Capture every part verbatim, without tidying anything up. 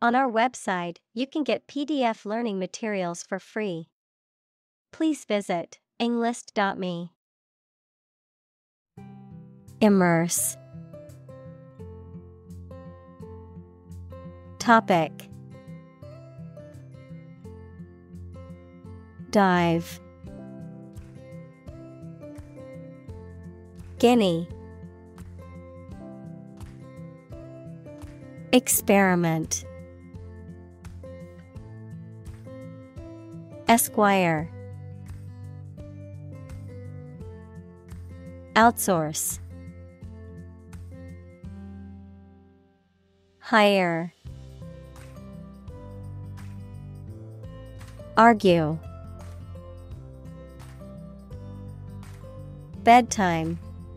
On our website, you can get P D F learning materials for free. Please visit englist dot me. Immerse. Topic. Dive. Guinea. Experiment. Esquire. Outsource. Hire. Argue. Bedtime.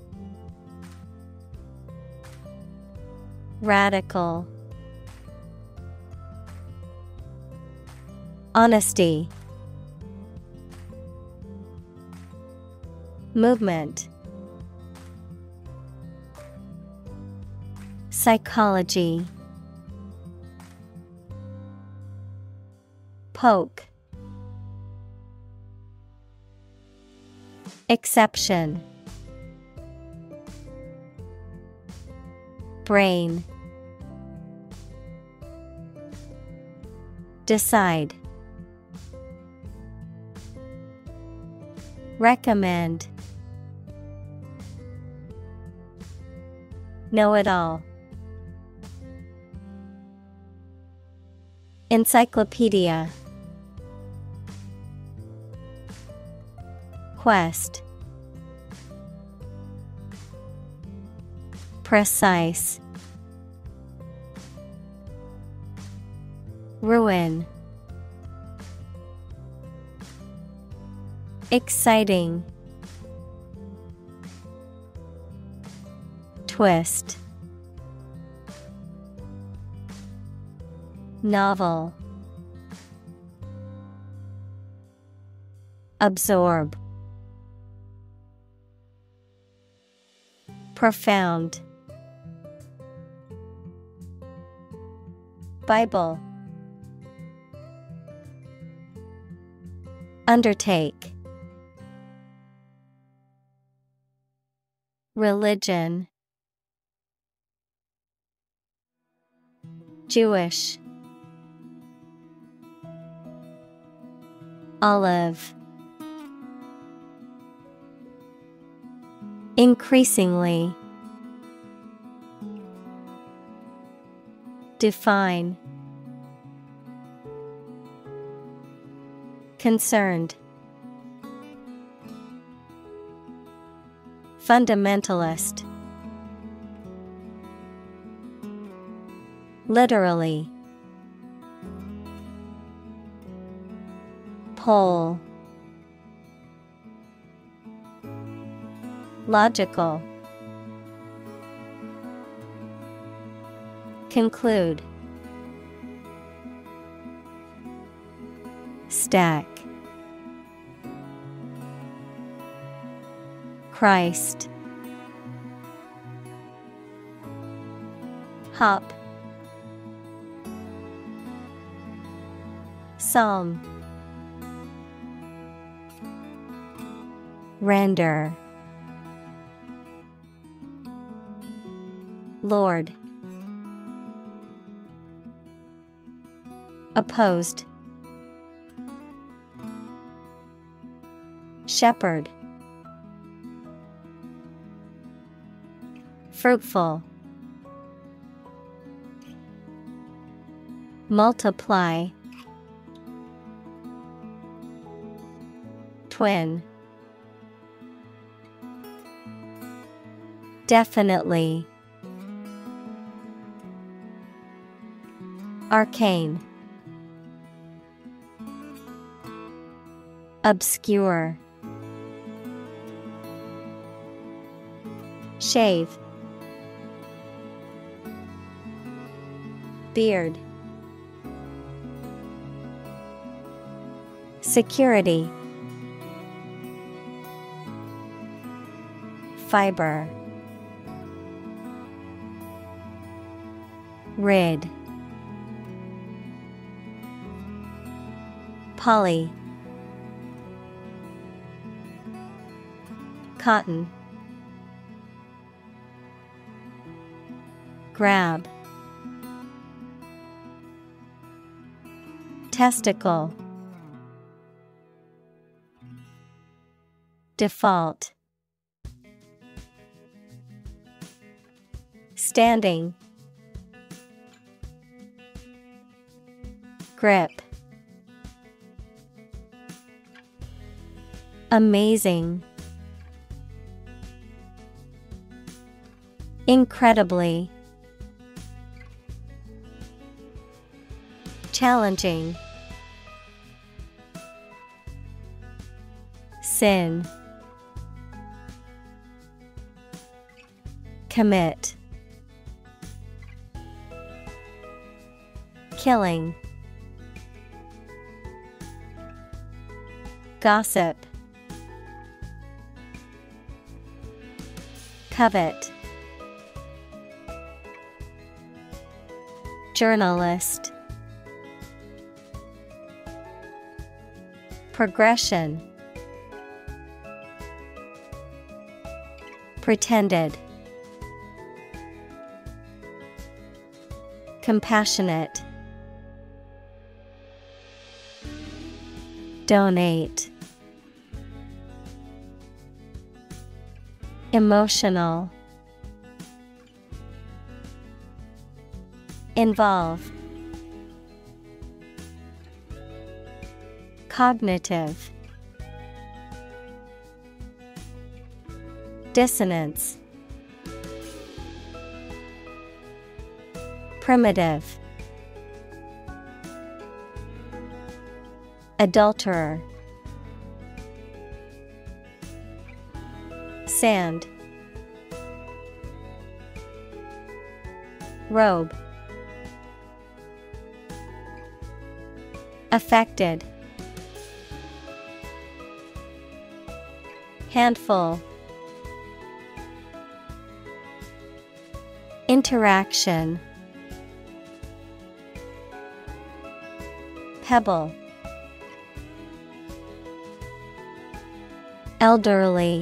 Radical. Honesty. Movement. Psychology. Poke. Exception. Brain. Decide. Recommend. Know-it-all. Encyclopedia. Quest. Precise. Ruin. Exciting. Twist. Novel. Absorb. Profound. Bible. Undertake. Religion. Jewish. Olive. Increasingly. Define. Concerned. Fundamentalist. Literally. Pole. Logical. Conclude. Stack. Christ. Hop. Psalm. Render. Lord. Opposed. Shepherd. Fruitful. Multiply. Twin. Definitely. Arcane. Obscure. Shave. Beard. Security. Fiber. Rid. Poly. Cotton. Grab. Testicle. Default. Standing. Grip. Amazing. Incredibly. Challenging. Sin. Commit. Killing. Gossip. Covet. Journalist. Progression. Pretended. Compassionate. Donate. Emotional. Involve. Cognitive. Dissonance. Primitive. Adulterer. Sand. Robe. Affected. Handful. Interaction. Pebble. Elderly.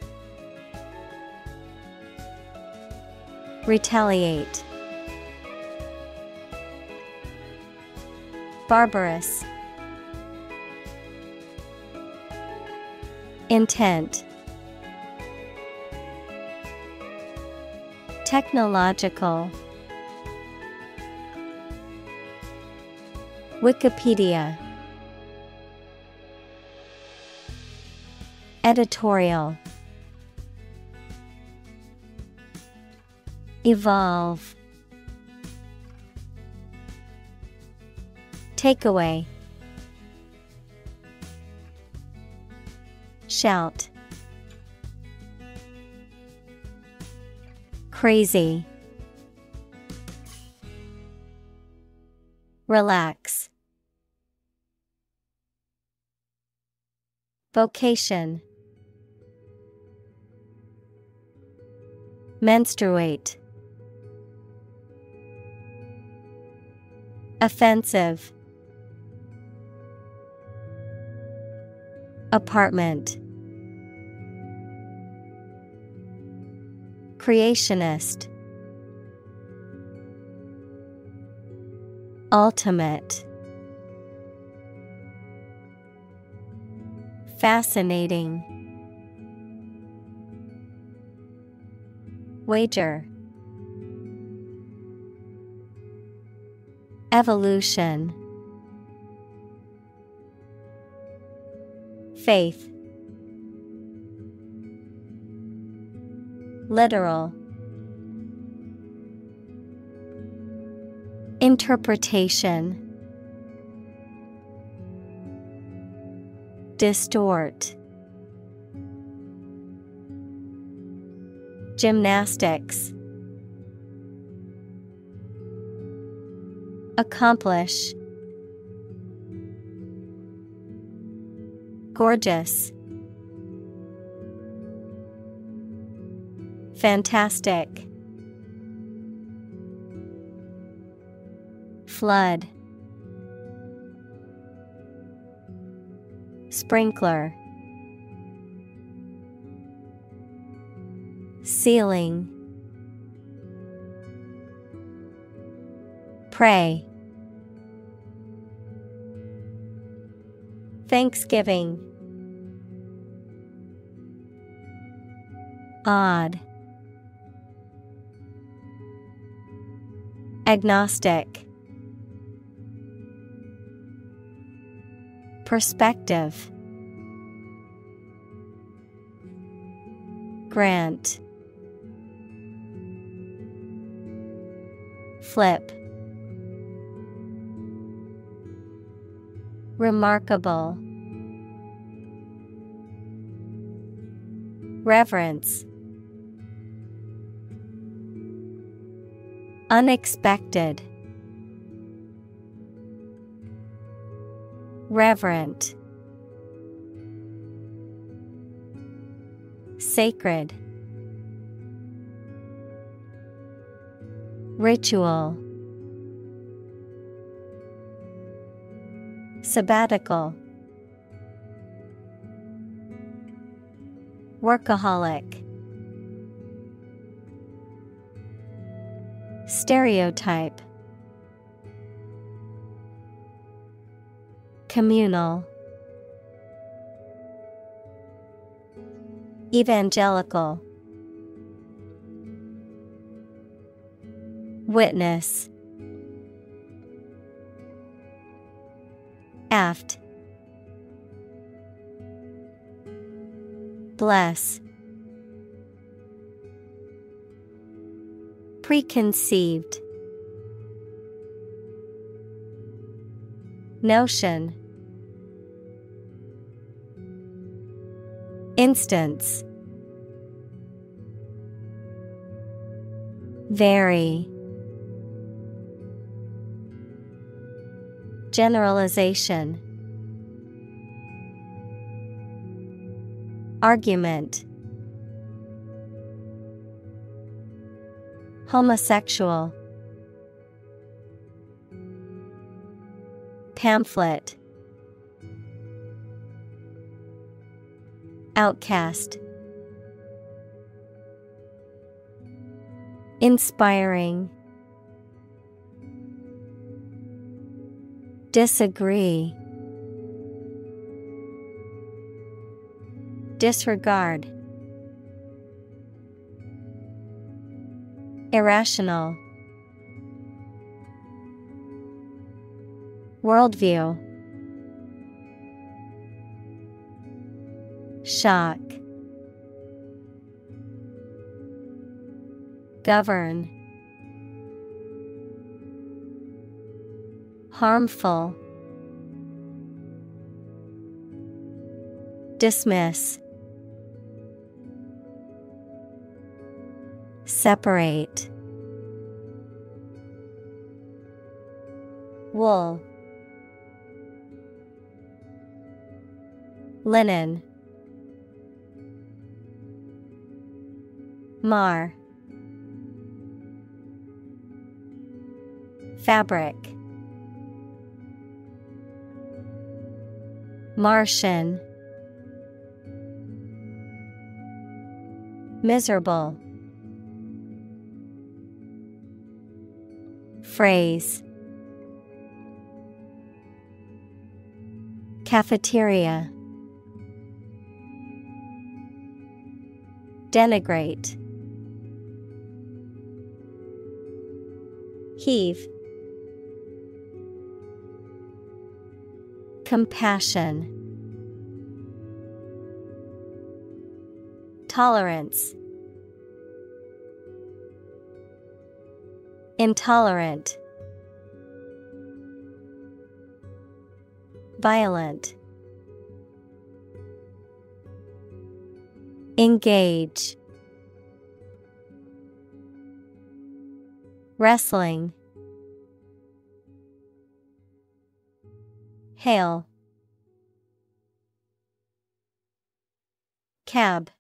Retaliate. Barbarous. Intent. Technological. Wikipedia. Editorial. Evolve. Takeaway. Shout. Crazy. Relax. Vocation. Menstruate. Offensive. Apartment. Creationist. Ultimate. Fascinating. Wager. Evolution. Faith. Literal. Interpretation. Distort. Gymnastics. Accomplish. Gorgeous. Fantastic. Flood. Sprinkler. Ceiling. Pray. Thanksgiving. Odd. Agnostic. Perspective. Grant. Flip. Remarkable. Reverence. Unexpected. Reverent. Sacred. Ritual. Sabbatical. Workaholic. Stereotype. Communal. Evangelical. Witness. Aft. Bless. Preconceived. Notion. Instance. Vary. Generalization. Argument. Homosexual. Pamphlet. Outcast. Inspiring. Disagree. Disregard. Irrational. Worldview. Shock. Govern. Harmful. Dismiss. Separate. Wool. Linen. Mar. Fabric. Martian. Miserable. Phrase. Cafeteria. Denigrate. Heave. Compassion. Tolerance. Intolerant. Violent. Engage. Wrestling. Hail. Cab.